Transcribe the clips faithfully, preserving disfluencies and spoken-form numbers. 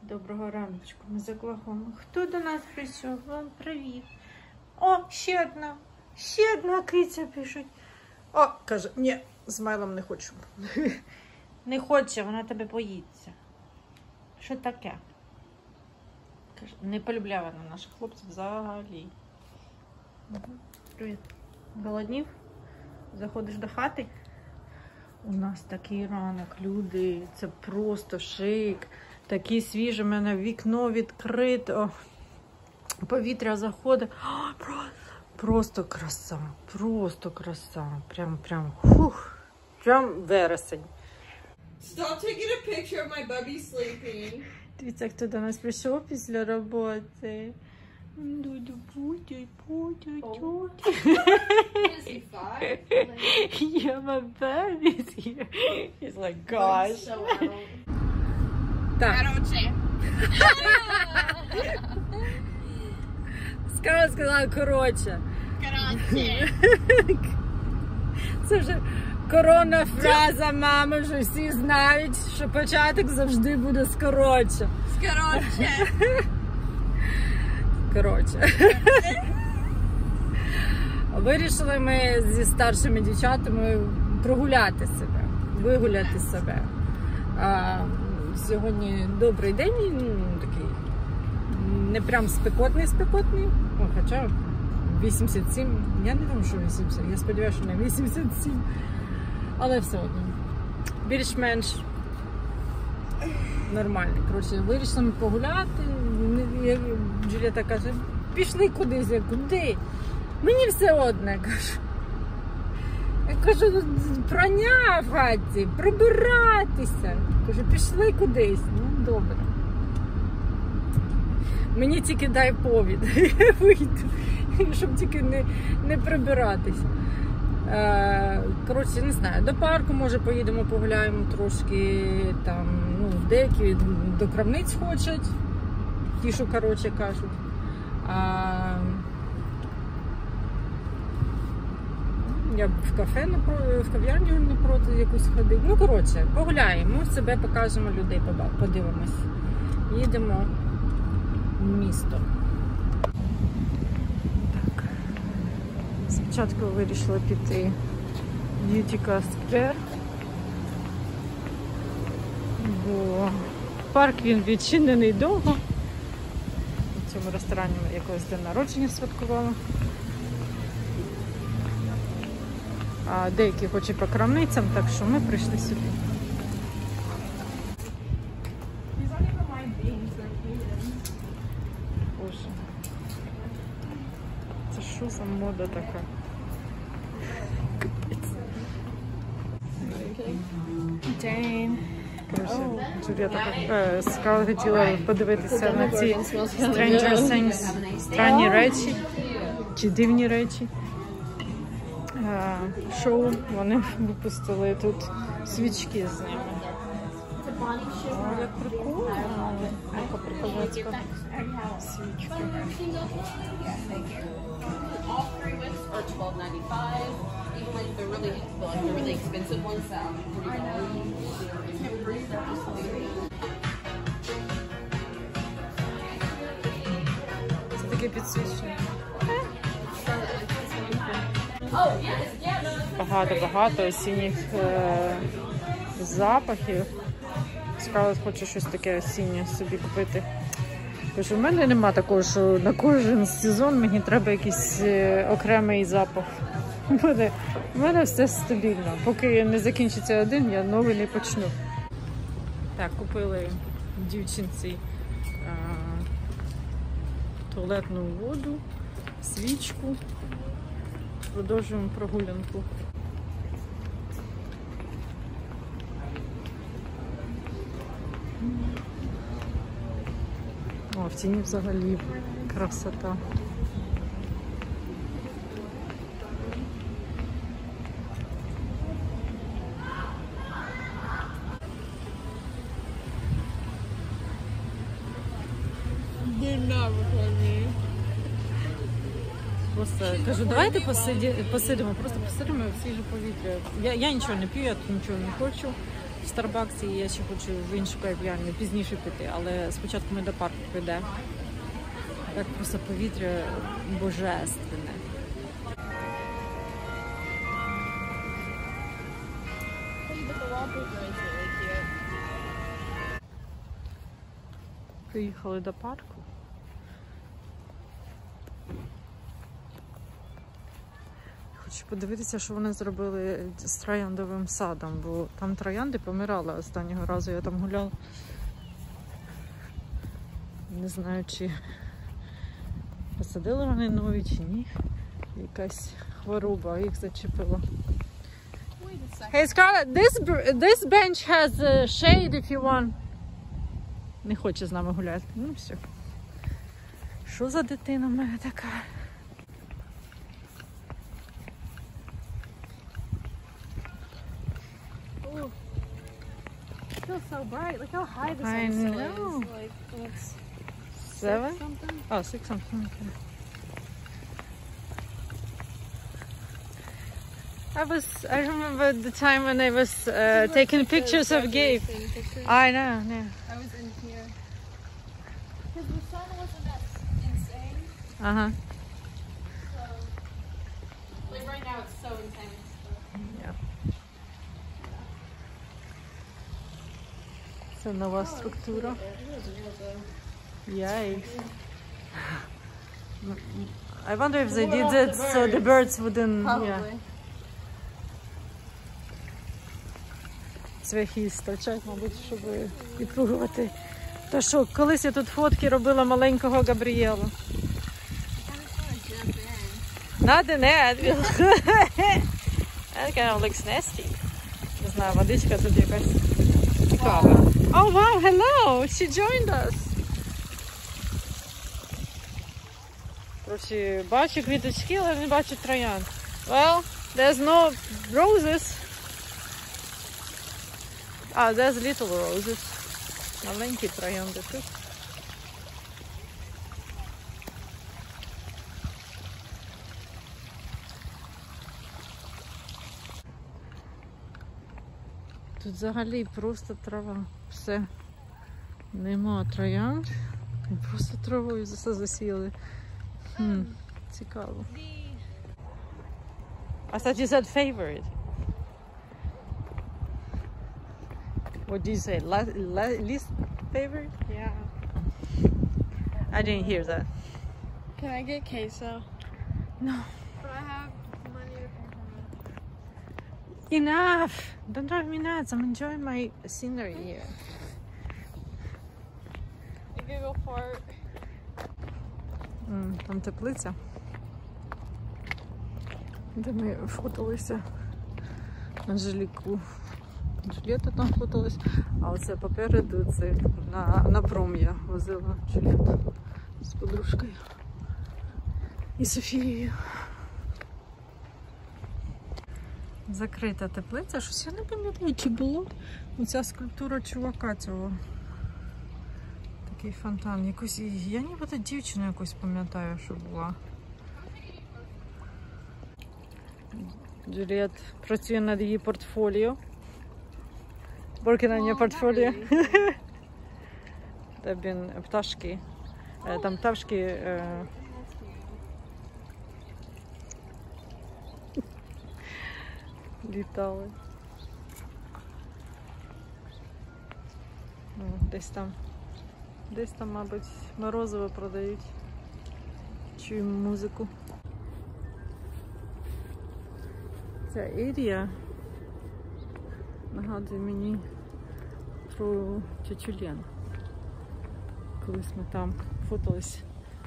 Доброго раночку, ми за Оклахому. Хто до нас прийшов? Вам привіт. О, ще одна. Ще одна киця пишуть. О, каже, ні, з Майлом не хочу. Не хоче, вона тебе боїться. Що таке? Каже, не полюбляє вона наших хлопців взагалі. Привіт. Голоднів? Заходиш до хати? У нас такий ранок, люди, це просто шик. Такий свіжий, у мене вікно відкрито, повітря заходить. О, просто, просто краса, просто краса. Прям, прям, фух, прям вересень. Stop taking a picture of my bubby sleeping. Дивіться, хто до нас прийшов після роботи. Дудю, будь, будь, будь. Is he five? Yeah, my baby's here. He's like, gosh. So adult. Так. Короче. Скоро сказала, коротше. Короче. Це вже коронна фраза, мами, вже всі знають, що початок завжди буде скоротше. Короче. Коротше. Вирішили ми зі старшими дівчатами прогуляти себе, вигуляти себе. А, сьогодні добрий день, ну, такий не прям спекотний-спекотний, хоча вісімдесят сім, я не думаю, що вісімдесят, я сподіваюся, що не вісімдесят сім, але все одно, більш-менш нормальний. Коротше, вирішили ми погуляти, Джулієта каже, пішли кудись, я куди? Мені все одне, кажу. Я кажу, прання в хаті, прибиратися. Кажу, пішли кудись. Ну, добре. Мені тільки дай повід, я вийду, щоб тільки не, не прибиратися. Е, коротше, не знаю, до парку, може, поїдемо, погуляємо трошки, там, ну, деякі до крамниць хочуть, ті, що, коротше, кажуть. А, я в кафе, в кав'ярню не проти якусь ходити. Ну, коротше, погуляємо, себе покажемо, людей подивимось. Їдемо в місто. Так. Спочатку вирішила піти в Utica Square, бо парк він відчинений довго. В цьому ресторані ми якогось день народження святкували. А деякі хочуть по крамницям, так що ми прийшли сюди. Боже. Це що за мода така? День. Джулієта сказала, хотіла подивитися на ці Stranger Things, странні речі, чи дивні речі. Шоу, вони випустили тут свічки з ними. О, як прикольно. Яка прикольницька свічка. Це таке підсвічення. Багато-багато осінніх е запахів. Скарлетт хоче щось таке осіннє собі купити. Кажу, у мене нема такого, що на кожен сезон мені треба якийсь е окремий запах. У мене, у мене все стабільно. Поки не закінчиться один, я новий не почну. Так, купили дівчинці е туалетну воду, свічку. Продовжуємо прогулянку. О, в тіні взагалі красота. Просто кажу, давайте посиді, посидимо, просто посидимо в свіже повітря. Я, я нічого не п'ю, я тут нічого не хочу. в Старбаксі, і я ще хочу в іншу кав'ярню пізніше піти, але спочатку ми до парку підемо. Так просто повітря божественне. Приїхали до парку. Хочу подивитися, що вони зробили з трояндовим садом, бо там троянди помирали останнього разу, я там гуляла. Не знаю, чи посадили вони нові, чи ні. Якась хвороба їх зачепила. Hey Scarlett, this, this bench has a shade if you want. Не хоче з нами гуляти. Ну все. Що за дитина в мене така? It feels so bright. Look how high the I sun still know. is. Like, it's Seven? six something. Oh, six something. Okay. I was, I remember the time when I was uh, taking pictures of Gabe. I know, yeah. I was in here. Because the sun wasn't that insane. Uh-huh. So, like right now it's so intense. Yeah. Це нова структура. Yikes. I wonder if they did that so the birds wouldn't... Probably. Yeah. Цвяхи стачать, мабуть, щоб відпугувати. То що, колись я тут фотки робила маленького Габрієла. Not the net. That kind of looks nasty. Не знаю, водичка тут якась цікава. Oh wow, hello! She joined us. Короче, бачу квіточки, але не бачу троянд. Well, there's no roses. Ah, there's little roses. Маленькі троянди тут. Тут взагалі просто трава. Все. Нема троянд. Просто травою все засіяли. Хм, цікаво. I thought you said favorite. What did you say? La la least favorite? Yeah. I didn't hear that. Can I get queso? No. But I have money to pay for it. Enough! Don't drive me nuts. I'm enjoying my scenery here. You can go for it. М, Там теплиця, де ми фоталися. Анжеліку. Джулієта там фоталась. А оце попереду це на, на пром я возила Джулієту з подружкою. І Софією. Закрита теплиця. Щось я не пам'ятаю, чи було оця скульптура чувака цього. Такий фонтан. Якось, я нібито дівчину якусь пам'ятаю, що була. Джуліет працює над її портфоліо. Working on your portfolio. Там пташки. Там пташки. Літали. Десь там. Десь там, мабуть, морозиво продають. Чуємо музику. Ця ерія нагадує мені про тетю Лену. Колись ми там фотались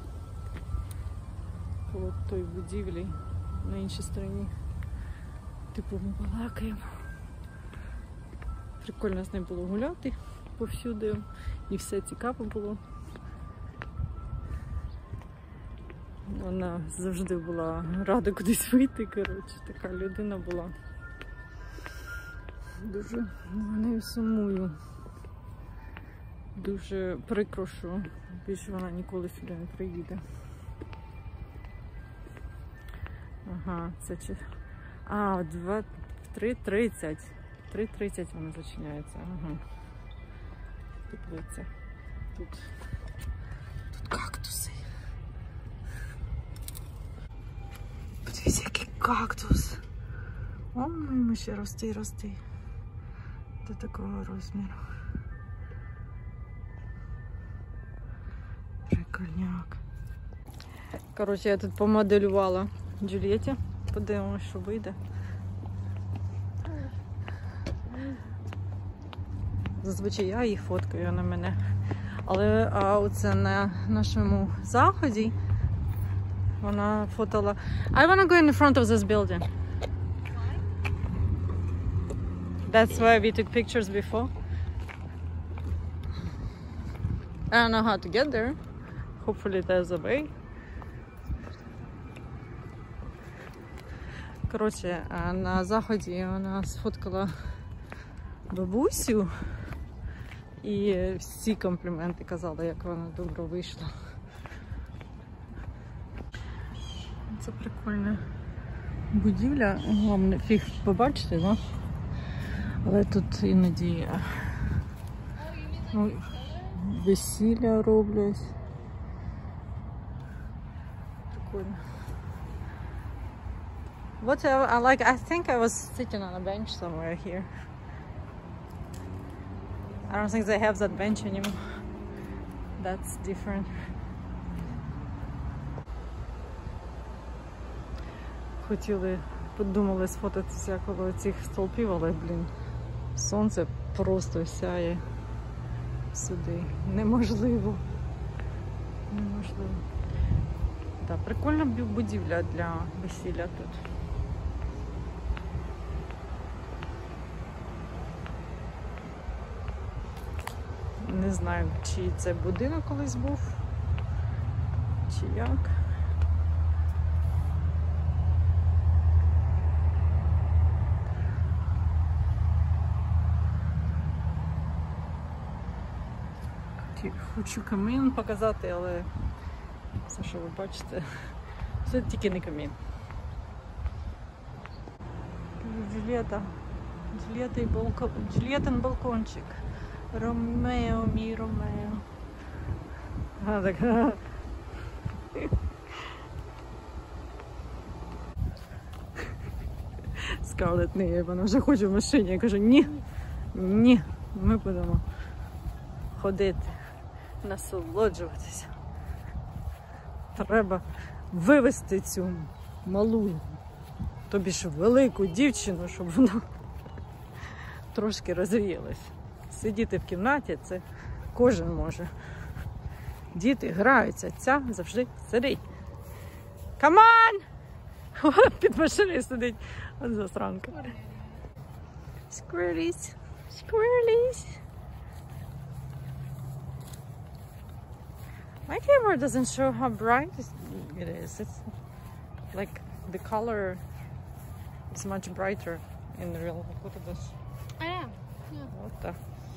коло той будівлі на іншій стороні. Типу ми балакаємо. Прикольно з нею було гуляти повсюди. І все цікаво було. Вона завжди була рада кудись вийти, коротше, така людина була. Дуже за нею сумую. Дуже прикро, що більше вона ніколи сюди не приїде. Ага, це чи... А, в три тридцять. три тридцять вона зачиняється. Ага. Теплиця. Тут, тут кактуси. Подивіться, який кактус. О, ми ще рости і рости. До такого розміру. Прикольняк. Коротше, я тут помоделювала Джульєті. Подивимось, що вийде. Зазвичай я їх фоткаю на мене. Але а, оце на нашому заході вона фотала. I wanna go in the front of this building. That's why we took pictures before. I don't know how to get there. Hopefully there's a way. Коротше, на заході вона сфоткала бабусю і всі компліменти казали, як вона добре вийшла. Це прикольна будівля. Головне, фіг побачити, да? Але тут іноді ну, весілля роблять. Прикольно. What I, I like, I think I was sitting on a bench somewhere here. I don't think they have that bench anymore. That's different. Хотіли, подумали сфотатися коло цих стовпів, але, блін, сонце просто сяє сюди. Неможливо. Неможливо. Так, прикольна будівля для весілля тут. Не знаю, чи це будинок колись був, чи як. Хочу камін показати, але все, що ви бачите, це тільки не камін. Джульєта. Джульєта і балкон. Джульєтин балкончик. Ромео, мій Ромео. А, так. Скарлетт не, вона вже хоче в машині. Я кажу, ні, ні, ми будемо ходити, насолоджуватися. Треба вивести цю малу, тобі ж велику дівчину, щоб вона трошки розвіялась. Сидіти в кімнаті – це кожен може. Діти граються, ця завжди сидить. Come on! Під машиною сидить. От засранка. Squirrelies. Squirrelies. My camera doesn't show how bright it is. It's like the color is much brighter in the real. Look at this. I am. Yeah. What the?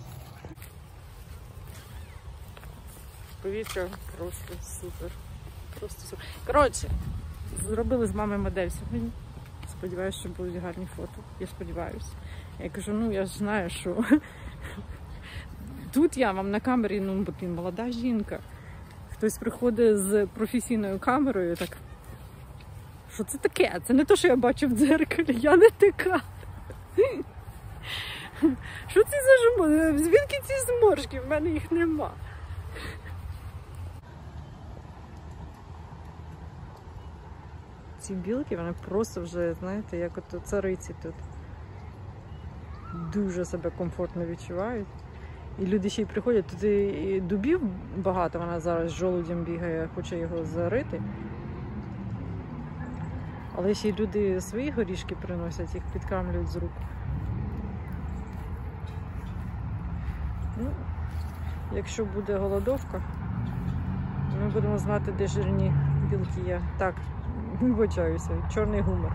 Повітря просто супер. Просто супер. Коротше, зробили з мамою модель сьогодні. Сподіваюся, що будуть гарні фото. Я сподіваюся. Я кажу, ну я ж знаю, що тут я вам на камері, ну, блін, молода жінка. Хтось приходить з професійною камерою, так, що це таке? Це не те, що я бачу в дзеркалі, я не така. Що це за жмор? Звідки ці зморшки? В мене їх нема. Ці білки, вони просто вже, знаєте, як от цариці тут. Дуже себе комфортно відчувають. І люди ще й приходять, тут і дубів багато, вона зараз з жолудем бігає, хоче його зарити. Але ще й люди свої горішки приносять, їх підкармлюють з рук. Ну, якщо буде голодовка, ми будемо знати, де жирні білки є. Так, вибачаюся, чорний гумор.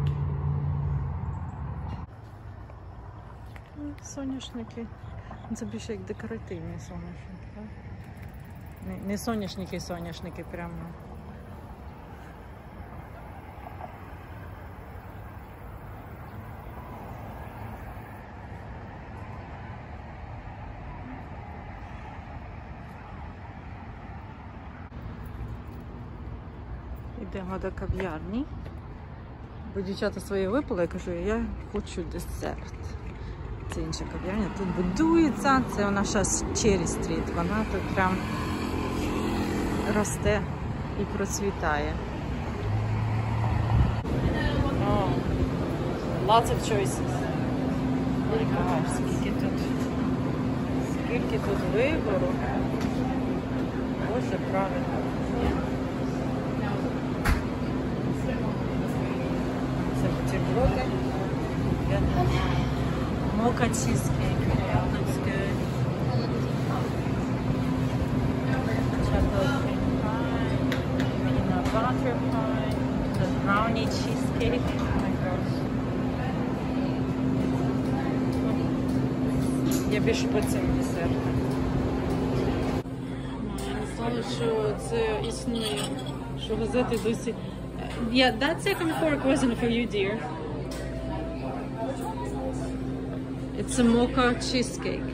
Соняшники. Це більше як декоративні соняшники, так? Не, не соняшники, соняшники прямо. Йдемо до кав'ярні. Бо дівчата свої випили, я кажу, я хочу десерт. Це інша кав'ярня. Тут будується, це вона зараз Черрі Стріт. Вона тут прям росте і процвітає. Oh, lots of choices. My gosh, скільки тут, скільки тут вибору. Боже, правильно. Це бутерброди. Mocha cheesecake. Yeah, looks good. Chocolate cream pie. Peanut butter pie. The brownie cheesecake. Oh my gosh. Я більше по цим десертам. Я не знала, що це існує. Що газети досі... Yeah, that second fork wasn't for you, dear. It's a mocha cheesecake.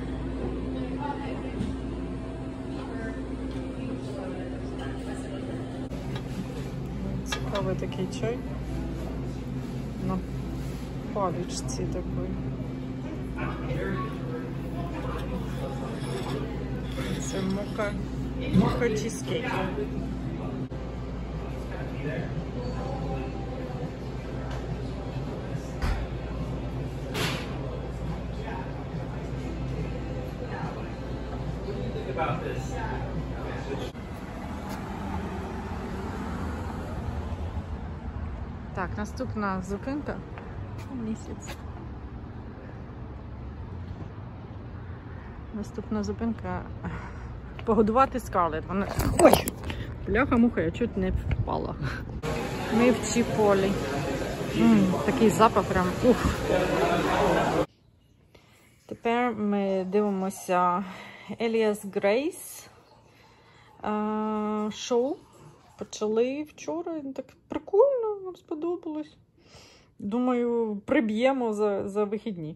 Цікавий такий чай. На паличці такий. Це мока, мока чизкейк. Так, наступна зупинка. Місяць. Наступна зупинка. Погодувати Скарлетт. Вона... Ой! Бляха-муха, я чуть не впала. Ми в Чіполі. М, такий запах прям. Ух. Тепер ми дивимося Еліас Грейс шоу. Почали вчора. Так прикольно, нам сподобалось. Думаю, приб'ємо за, за вихідні.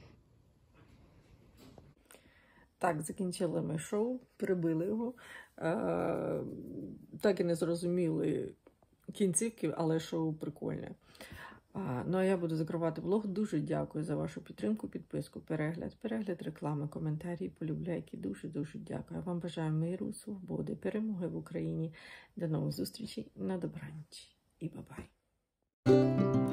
Так, закінчили ми шоу, прибили його. Е, так і не зрозуміли кінцівки, але шоу прикольне. А, ну, а я буду закривати влог. Дуже дякую за вашу підтримку, підписку, перегляд, перегляд реклами, коментарі, полюбляйки. Дуже-дуже дякую. Вам бажаю миру, свободи, перемоги в Україні. До нових зустрічей. На добраніч. І бай-бай.